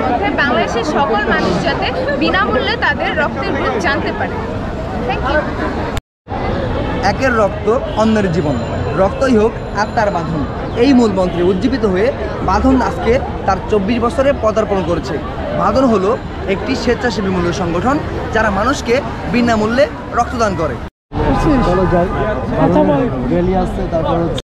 মধ্যে বাংলাদেশের সকল মানুষ যাতে বিনামূল্যে তাদের রক্তের গ্রুপ জানতে পারে। Thank you. একের রক্ত অন্যের জীবন, রক্তই হোক আত্মার বাঁধন, এই মূল মন্ত্রে উজ্জীবিত হয়ে বাঁধন আজকে তার 24 বছরে পদার্পণ করেছে। বাঁধন হলো একটি স্বেচ্ছাসেবীমূলক সংগঠন যারা মানুষকে বিনামূল্যে রক্তদান করে।